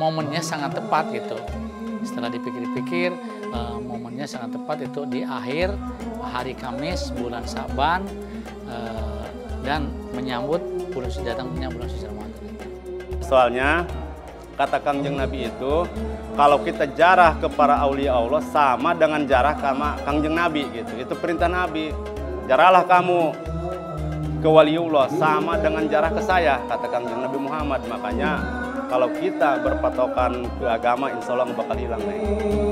momennya sangat tepat gitu. Setelah dipikir-pikir, momennya sangat tepat itu di akhir hari Kamis bulan Sa'ban, dan menyambut bulan suci datang, menyambut bulan suci Ramadan. Soalnya kata Kangjeng Nabi itu, kalau kita jarah ke para aulia Allah sama dengan jarah sama Kangjeng Nabi gitu. Itu perintah Nabi. Jarahlah kamu ke waliullah sama dengan jarah ke saya, kata Kangjeng Nabi Muhammad. Makanya kalau kita berpatokan ke agama, insya Allah nggak bakal hilang nih.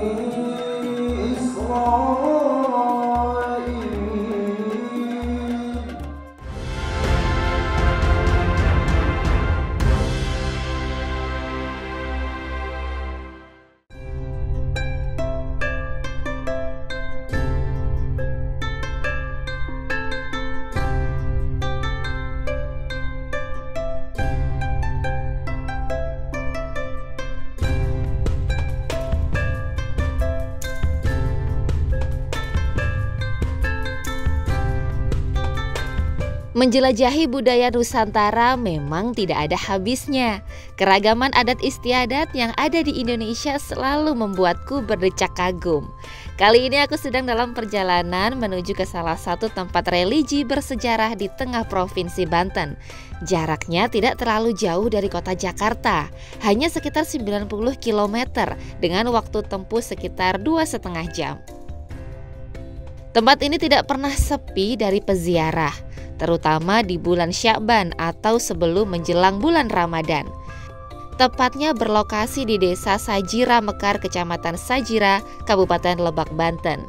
Menjelajahi budaya Nusantara memang tidak ada habisnya. Keragaman adat istiadat yang ada di Indonesia selalu membuatku berdecak kagum. Kali ini aku sedang dalam perjalanan menuju ke salah satu tempat religi bersejarah di tengah Provinsi Banten. Jaraknya tidak terlalu jauh dari kota Jakarta, hanya sekitar 90 km dengan waktu tempuh sekitar 2,5 jam. Tempat ini tidak pernah sepi dari peziarah, terutama di bulan Sya'ban atau sebelum menjelang bulan Ramadan. Tepatnya berlokasi di Desa Sajira Mekar, Kecamatan Sajira, Kabupaten Lebak, Banten.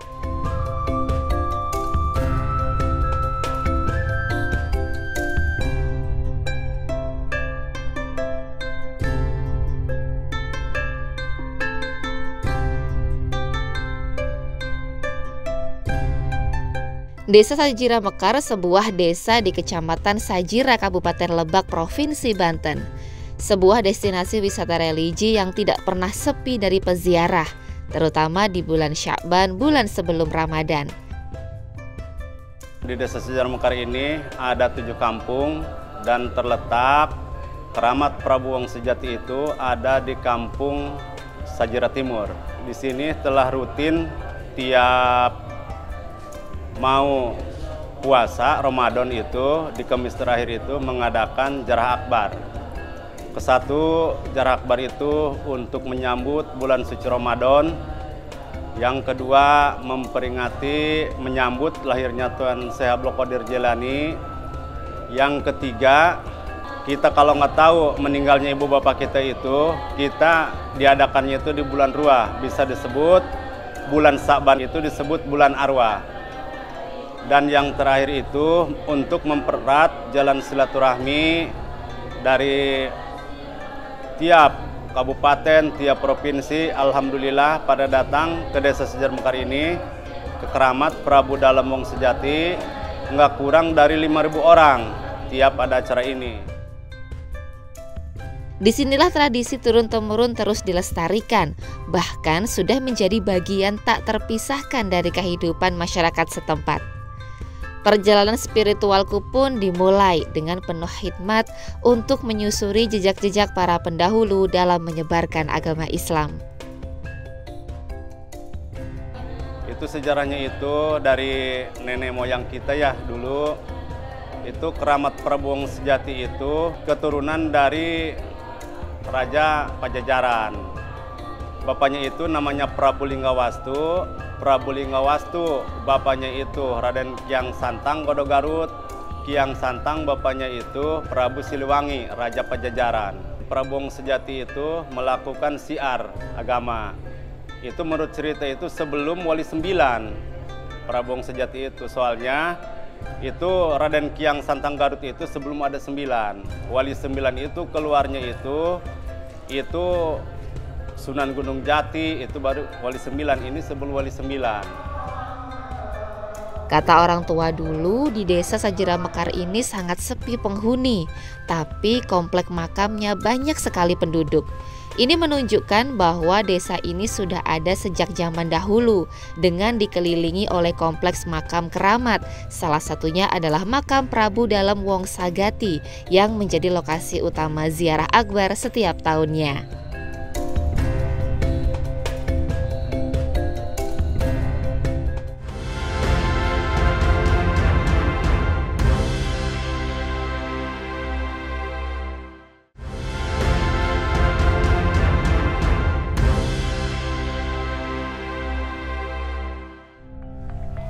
Desa Sajira Mekar, sebuah desa di Kecamatan Sajira, Kabupaten Lebak, Provinsi Banten. Sebuah destinasi wisata religi yang tidak pernah sepi dari peziarah, terutama di bulan Sya'ban, bulan sebelum Ramadan. Di Desa Sajira Mekar ini ada 7 kampung dan terletak keramat Prabu Wong Sejati itu ada di kampung Sajira Timur. Di sini telah rutin tiap mau puasa Ramadan itu di Kamis terakhir itu mengadakan Jarah Akbar. Kesatu Jarah Akbar itu untuk menyambut bulan suci Ramadan. Yang kedua memperingati menyambut lahirnya Tuan Syekh Abdul Qadir Jailani. Yang ketiga, kita kalau nggak tahu meninggalnya ibu bapak kita itu, kita diadakannya itu di bulan Ruah. Bisa disebut bulan Sa'ban itu disebut bulan Arwah. Dan yang terakhir itu untuk mempererat jalan silaturahmi dari tiap kabupaten, tiap provinsi. Alhamdulillah pada datang ke Desa Sajira Mekar ini, ke keramat Prabu Dalem Wong Sejati, nggak kurang dari 5.000 orang tiap ada acara ini. Disinilah tradisi turun-temurun terus dilestarikan, bahkan sudah menjadi bagian tak terpisahkan dari kehidupan masyarakat setempat. Perjalanan spiritualku pun dimulai dengan penuh hikmat untuk menyusuri jejak-jejak para pendahulu dalam menyebarkan agama Islam. Itu sejarahnya itu dari nenek moyang kita ya dulu. Itu keramat Prabu Wong Sejati itu keturunan dari Raja Pajajaran. Bapaknya itu namanya Prabu Linggawastu. Prabu Linggawastu bapaknya itu Raden Kiang Santang Godo Garut. Kiang Santang bapaknya itu Prabu Siliwangi, Raja Pajajaran. Prabu Wong Sejati itu melakukan syiar agama. Itu menurut cerita itu sebelum Wali 9. Prabu Wong Sejati itu soalnya itu Raden Kiang Santang Garut itu sebelum ada 9. Wali 9 itu keluarnya itu Sunan Gunung Jati, itu baru Wali 9, ini sebelum Wali 9. Kata orang tua dulu, di Desa Sajira Mekar ini sangat sepi penghuni, tapi komplek makamnya banyak sekali penduduk. Ini menunjukkan bahwa desa ini sudah ada sejak zaman dahulu dengan dikelilingi oleh kompleks makam keramat. Salah satunya adalah makam Prabu Dalem Wong Sagati yang menjadi lokasi utama ziarah akbar setiap tahunnya.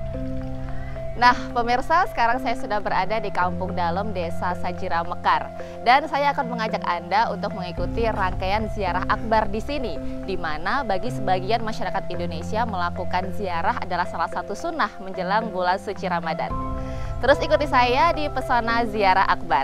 Nah, pemirsa, sekarang saya sudah berada di Kampung Dalem, Desa Sajira Mekar. Dan saya akan mengajak Anda untuk mengikuti rangkaian ziarah akbar di sini, di mana bagi sebagian masyarakat Indonesia melakukan ziarah adalah salah satu sunnah menjelang bulan suci Ramadan. Terus ikuti saya di pesona ziarah akbar.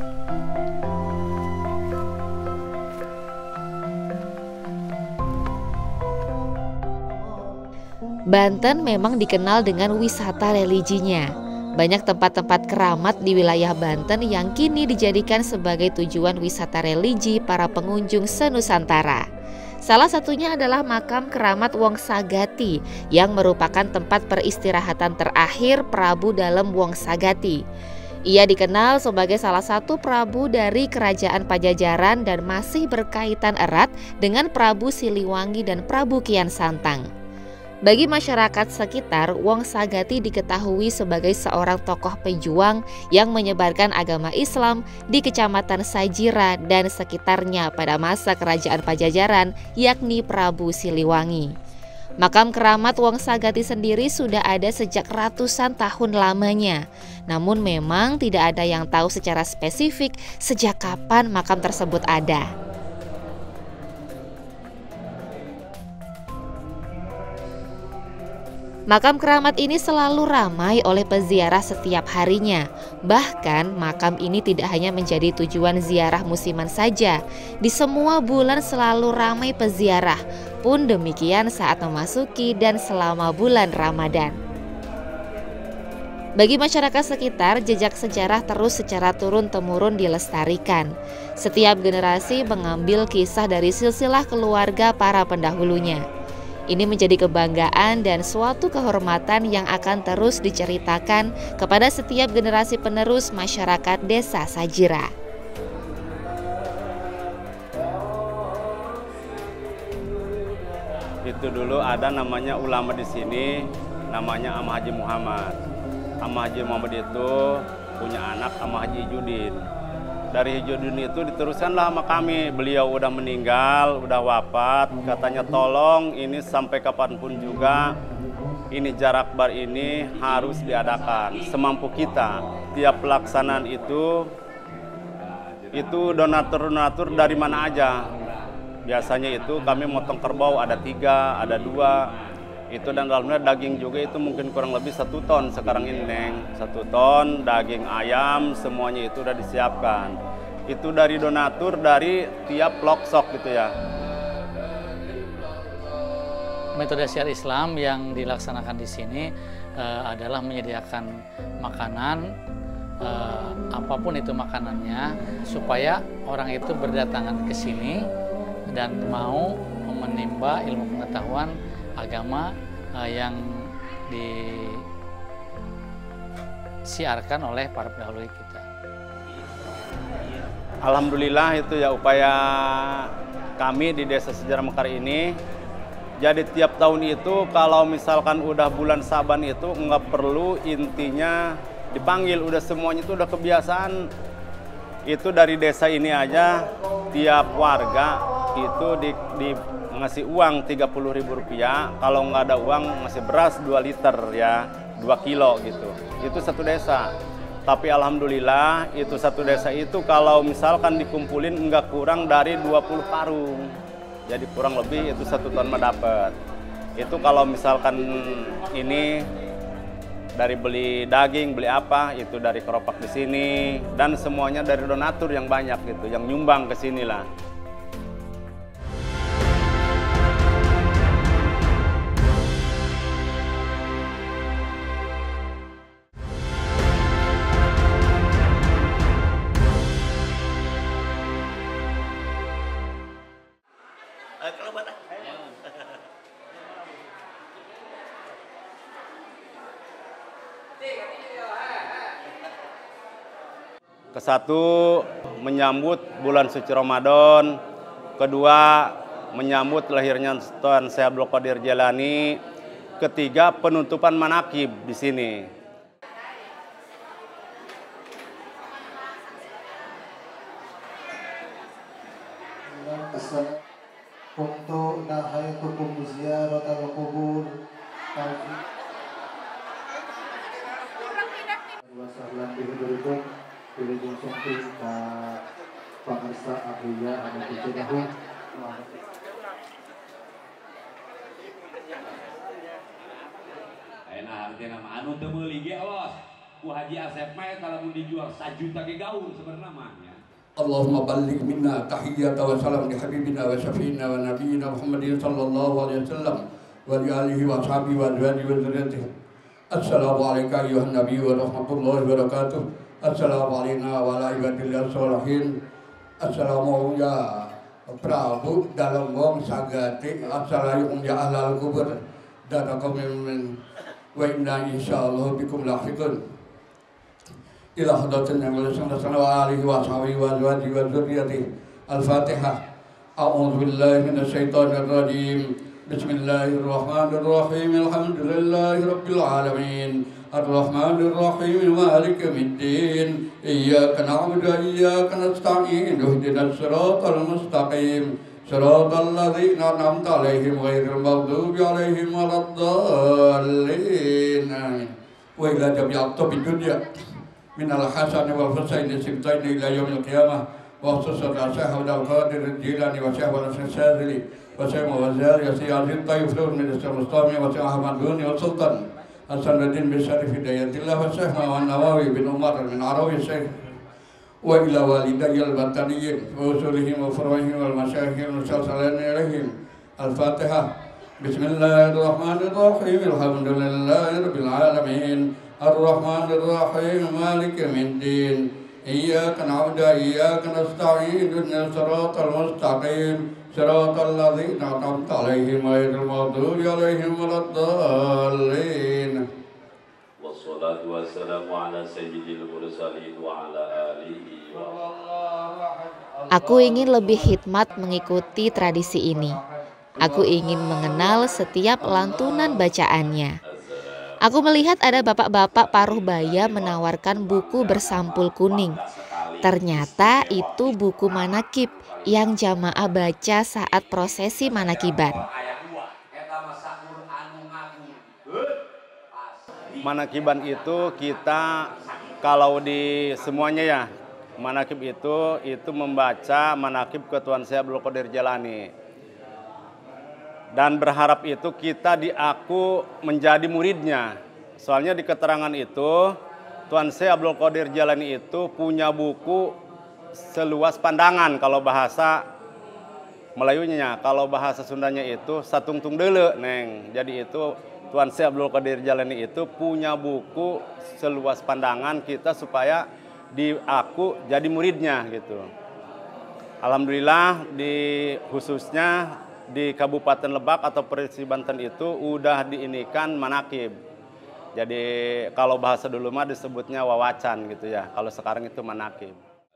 Banten memang dikenal dengan wisata religinya. Banyak tempat-tempat keramat di wilayah Banten yang kini dijadikan sebagai tujuan wisata religi para pengunjung senusantara. Salah satunya adalah makam keramat Wongsagati yang merupakan tempat peristirahatan terakhir Prabu Dalem Wongsagati. Ia dikenal sebagai salah satu prabu dari kerajaan Pajajaran dan masih berkaitan erat dengan Prabu Siliwangi dan Prabu Kian Santang. Bagi masyarakat sekitar, Wongsagati diketahui sebagai seorang tokoh pejuang yang menyebarkan agama Islam di Kecamatan Sajira dan sekitarnya pada masa kerajaan Pajajaran, yakni Prabu Siliwangi. Makam keramat Wongsagati sendiri sudah ada sejak ratusan tahun lamanya. Namun memang tidak ada yang tahu secara spesifik sejak kapan makam tersebut ada. Makam keramat ini selalu ramai oleh peziarah setiap harinya. Bahkan makam ini tidak hanya menjadi tujuan ziarah musiman saja. Di semua bulan selalu ramai peziarah. Pun demikian saat memasuki dan selama bulan Ramadan. Bagi masyarakat sekitar, jejak sejarah terus secara turun-temurun dilestarikan. Setiap generasi mengambil kisah dari silsilah keluarga para pendahulunya. Ini menjadi kebanggaan dan suatu kehormatan yang akan terus diceritakan kepada setiap generasi penerus masyarakat Desa Sajira. Itu dulu ada namanya ulama di sini, namanya Am Haji Muhammad. Am Haji Muhammad itu punya anak Am Haji Judin. Dari Judin itu diteruskanlah sama kami. Beliau udah meninggal, udah wafat. Katanya tolong ini sampai kapanpun juga ini jarak bar ini harus diadakan semampu kita. Tiap pelaksanaan itu donatur-donatur dari mana aja. Biasanya itu kami motong kerbau ada 3, ada 2. Itu dan dalamnya daging juga itu mungkin kurang lebih 1 ton sekarang ini, Neng. 1 ton daging ayam semuanya itu udah disiapkan. Itu dari donatur dari tiap loksok gitu ya. Metode syiar Islam yang dilaksanakan di sini adalah menyediakan makanan, apapun itu makanannya, supaya orang itu berdatangan ke sini dan mau menimba ilmu pengetahuan agama yang disiarkan oleh para pendahulu kita. Alhamdulillah itu ya upaya kami di Desa Sajira Mekar ini. Jadi tiap tahun itu kalau misalkan udah bulan Saban itu nggak perlu intinya dipanggil, udah semuanya itu udah kebiasaan. Itu dari desa ini aja tiap warga itu ngasih uang Rp30.000, kalau nggak ada uang ngasih beras 2 liter ya, 2 kilo gitu. Itu satu desa. Tapi alhamdulillah itu satu desa itu kalau misalkan dikumpulin nggak kurang dari 20 karung. Jadi kurang lebih itu 1 ton mah dapat. Itu kalau misalkan ini dari beli daging, beli apa, itu dari keropak di sini dan semuanya dari donatur yang banyak gitu, yang nyumbang ke sini lah. Kesatu menyambut bulan suci Ramadan, kedua menyambut lahirnya Tuan Syekh Abdul Qadir Jailani, ketiga penutupan manakib di sini. Untuk nahayatukum ziyaratal qubur. untuk Pak Arsa Abuya ada Cidahu. Enak artinya nama anu teu meuli ge awas. Ku Haji Asep mah kalau mau dijual 1 juta ge gaul sebenarnya mah nya. Allahumma balligh minna tahiyyata wa salam li habibina wa syafiina wa nabiyyina Muhammadin sallallahu alaihi wasallam wa li alihi wa sahbihi wa azwajihi wa dzurriyyatihi. Assalamu alayka ayyuhan nabiy wa rahmatullahi wa barakatuh. Assalamu alayna wa ala ibadillah sholihin. Assalamu ya Prabu dalam wong sagati. Assalamualaikum ya ahlal kubur. Datakum min wa inna insyaallah bikum lahiqun. Ila hadratin Nabi sallallahu alaihi wa alihi wa azwajihi wa dzurriyyatihi. Al-Fatihah. A'udzu billahi minasy syaithanir rajim. Bismillahirrahmanirrahim. Alhamdulillahi rabbil alamin. Ar-Rahmanir Rahim. Maliki yaumiddin. Iyyaka na'budu wa iyyaka nasta'in. Ihdinas siratal mustaqim. Siratal ladzina an'amta 'alaihim ghairil maghdubi 'alaihim waladdallin. Amin. Wa ila jami'at dunya min al-hasani wal husaini sibtaini ila yaumil qiyamah wa khususan Syekh Abdul Qadir Jilani wa Syekh Al-Syadzili wa Syekh Mawazali wa Syekh Azim Tayyib min Al-Mustami wa Syekh Ahmad Duni wa Sultan Hasanuddin bin Syarif Hidayatillah wa Syekh Muhammad Nawawi bin Umar bin Arawi Syekh wa ila walidayil bataniyin wa usulihim wa furuhihim wal masyayikhil musalsalin ilaihim. Al-Fatihah. Bismillahirrahmanirrahim. Alhamdulillahi rabbil alamin. Ar-Rahmanir Rahim. Maliki yaumiddin. Iyyaka na'budu wa iyyaka nasta'in. Ihdinas siratal mustaqim. Siratal ladzina an'amta 'alaihim ghairil maghdubi 'alaihim waladdallin. Wassalatu wassalamu ala sayyidil mursalin wa ala alihi wa Aku ingin lebih hikmat mengikuti tradisi ini. Aku ingin mengenal setiap lantunan bacaannya. Aku melihat ada bapak-bapak paruh baya menawarkan buku bersampul kuning. Ternyata itu buku manakib yang jamaah baca saat prosesi manakiban. Manakiban itu kita kalau di semuanya ya, manakib itu membaca manakib Tuan Syekh Abdul Qadir Jailani. Dan berharap itu kita diaku menjadi muridnya. Soalnya di keterangan itu Tuan Syekh Abdul Qadir Jailani itu punya buku seluas pandangan kalau bahasa Melayunya. Kalau bahasa Sundanya itu satungtung deule, Neng. Jadi itu Tuan Syekh Abdul Qadir Jailani itu punya buku seluas pandangan kita supaya diaku jadi muridnya gitu. Alhamdulillah khususnya di Kabupaten Lebak atau Provinsi Banten itu udah diinikan manakib. Jadi kalau bahasa dulu mah disebutnya wawacan gitu ya. Kalau sekarang itu manakib.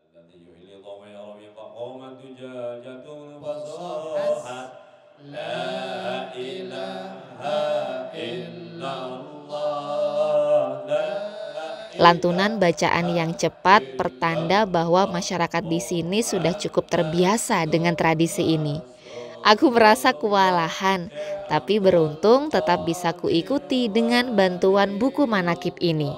Lantunan bacaan yang cepat pertanda bahwa masyarakat di sini sudah cukup terbiasa dengan tradisi ini. Aku merasa kewalahan, tapi beruntung tetap bisa kuikuti dengan bantuan buku manakib ini.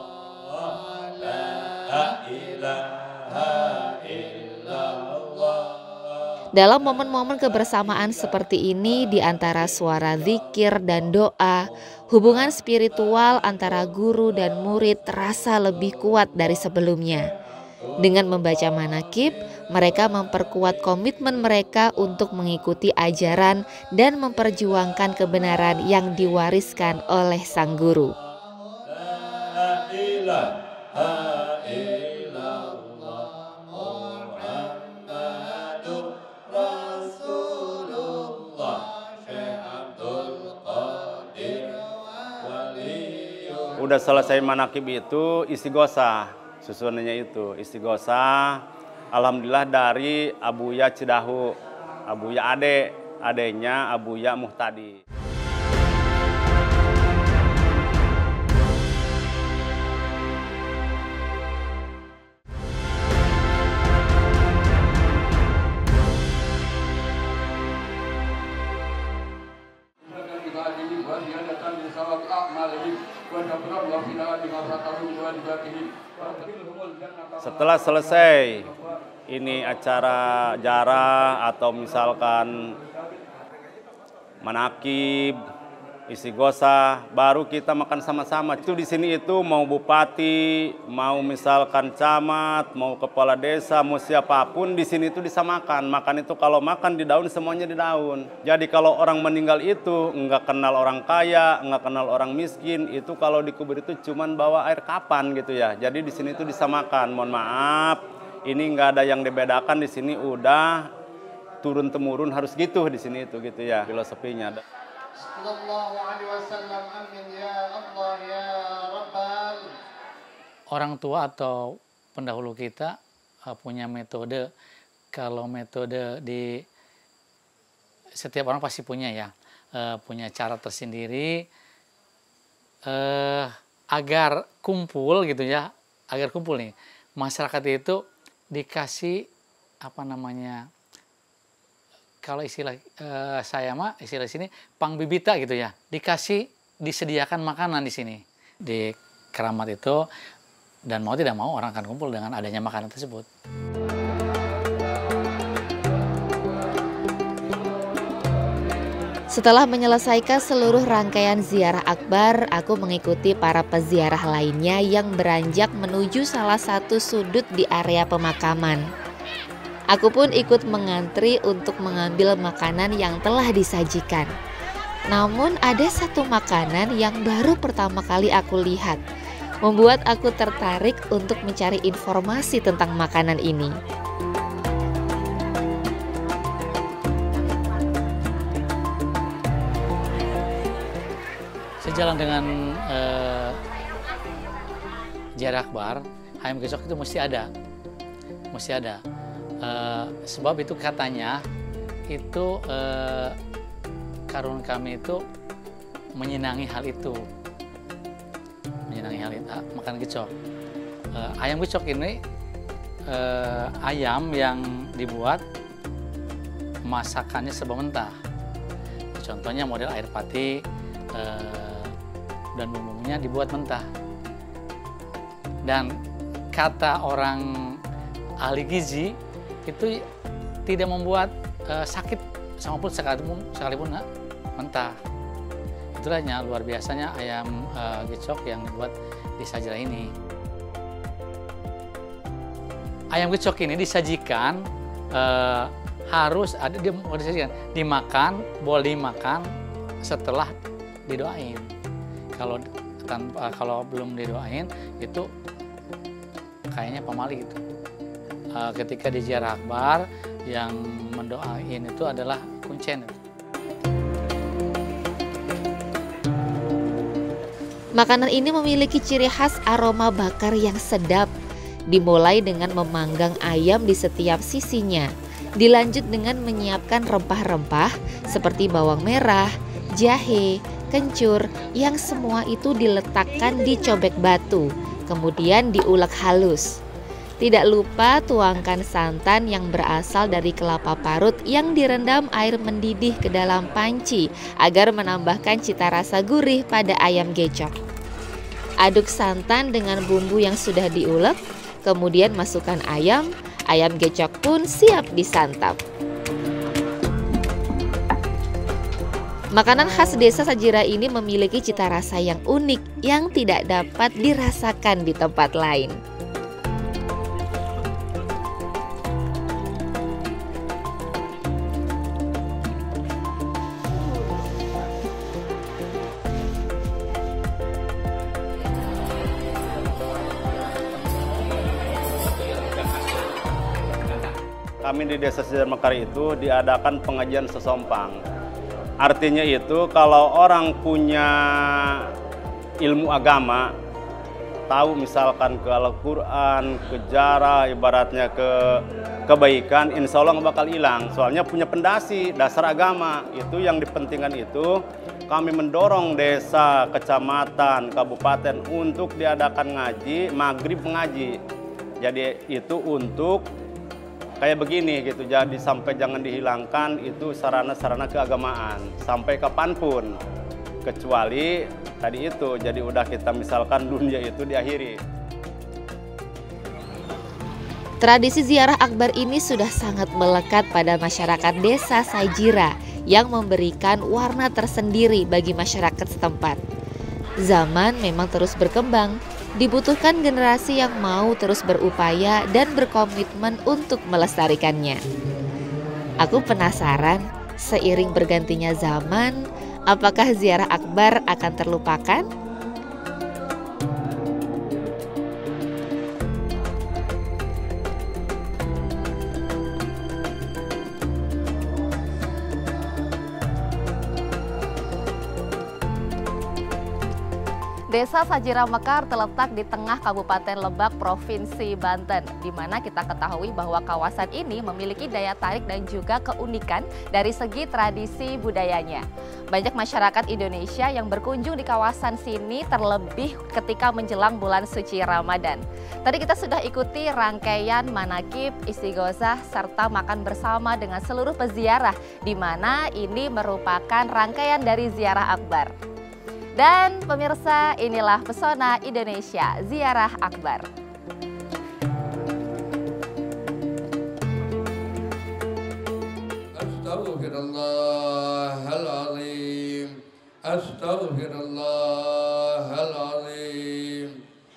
Dalam momen-momen kebersamaan seperti ini, di antara suara zikir dan doa, hubungan spiritual antara guru dan murid terasa lebih kuat dari sebelumnya. Dengan membaca manakib, mereka memperkuat komitmen mereka untuk mengikuti ajaran dan memperjuangkan kebenaran yang diwariskan oleh sang guru. Udah selesai manakib itu istighosah. Susunannya itu istighosah. Alhamdulillah dari Abuya Cidahu, Abuya adenya Abuya Muhtadi. Setelah selesai ini acara jarah atau misalkan manakib, istighosah, baru kita makan sama-sama. Itu di sini itu mau bupati, mau misalkan camat, mau kepala desa, mau siapapun di sini itu bisa makan. Makan itu kalau makan di daun semuanya di daun. Jadi kalau orang meninggal itu nggak kenal orang kaya, nggak kenal orang miskin, itu kalau dikubur itu cuman bawa air kapan gitu ya. Jadi di sini itu bisa makan. Mohon maaf, ini nggak ada yang dibedakan di sini, udah turun temurun harus gitu di sini itu gitu ya filosofinya. Orang tua atau pendahulu kita punya metode. Kalau metode di setiap orang pasti punya ya, punya cara tersendiri agar kumpul gitu ya, agar kumpul nih masyarakat itu dikasih apa namanya, kalau istilah saya mah istilah sini pangbibita gitu ya, disediakan makanan di sini di keramat itu, dan mau tidak mau orang akan kumpul dengan adanya makanan tersebut. Setelah menyelesaikan seluruh rangkaian ziarah akbar, aku mengikuti para peziarah lainnya yang beranjak menuju salah satu sudut di area pemakaman. Aku pun ikut mengantri untuk mengambil makanan yang telah disajikan. Namun ada satu makanan yang baru pertama kali aku lihat, membuat aku tertarik untuk mencari informasi tentang makanan ini. Sejalan dengan ziarah akbar, ayam gecok itu mesti ada. Sebab itu katanya itu karun kami itu menyenangi hal itu, makan gecok. Ayam gecok ini ayam yang dibuat masakannya serba mentah. Contohnya model air pati dan bumbunya dibuat mentah. Dan kata orang ahli gizi itu tidak membuat sakit sekalipun mentah. Itulah luar biasanya ayam gecok yang dibuat di Sajrah ini. Ayam gecok ini disajikan harus ada boleh dimakan setelah didoain. Kalau belum didoain itu kayaknya pamali gitu. Ketika di ziarah akbar yang mendoain itu adalah kuncen. Makanan ini memiliki ciri khas aroma bakar yang sedap. Dimulai dengan memanggang ayam di setiap sisinya, dilanjut dengan menyiapkan rempah-rempah seperti bawang merah, jahe, kencur, yang semua itu diletakkan di cobek batu, kemudian diulek halus. Tidak lupa tuangkan santan yang berasal dari kelapa parut yang direndam air mendidih ke dalam panci agar menambahkan cita rasa gurih pada ayam gecok. Aduk santan dengan bumbu yang sudah diulek, kemudian masukkan ayam gecok pun siap disantap. Makanan khas desa Sajira ini memiliki cita rasa yang unik yang tidak dapat dirasakan di tempat lain. Kami di Desa Sajrah Mekar itu diadakan pengajian sesompang. Artinya itu kalau orang punya ilmu agama, tahu misalkan ke Al-Quran, ke jarah, ibaratnya ke kebaikan, insya Allah nggak bakal hilang. Soalnya punya pendasi, dasar agama. Itu yang dipentingkan itu, kami mendorong desa, kecamatan, kabupaten untuk diadakan ngaji, maghrib mengaji. Jadi itu untuk kayak begini gitu, jadi sampai jangan dihilangkan itu sarana-sarana keagamaan sampai kapanpun, kecuali tadi itu. Jadi udah kita misalkan dunia itu diakhiri. Tradisi ziarah akbar ini sudah sangat melekat pada masyarakat desa Sajira yang memberikan warna tersendiri bagi masyarakat setempat. Zaman memang terus berkembang, dibutuhkan generasi yang mau terus berupaya dan berkomitmen untuk melestarikannya. Aku penasaran, seiring bergantinya zaman, apakah ziarah akbar akan terlupakan? Desa Sajira Mekar terletak di tengah Kabupaten Lebak, Provinsi Banten, di mana kita ketahui bahwa kawasan ini memiliki daya tarik dan juga keunikan dari segi tradisi budayanya. Banyak masyarakat Indonesia yang berkunjung di kawasan sini terlebih ketika menjelang bulan suci Ramadan. Tadi kita sudah ikuti rangkaian manakib, istighosah, serta makan bersama dengan seluruh peziarah, di mana ini merupakan rangkaian dari ziarah akbar. Dan pemirsa, inilah pesona Indonesia Ziarah Akbar. Astaghfirullahaladzim, astaghfirullahaladzim,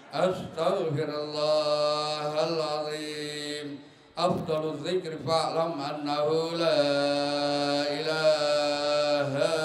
astaghfirullahaladzim. Afdalul zikri fa'lam annahu la ilaha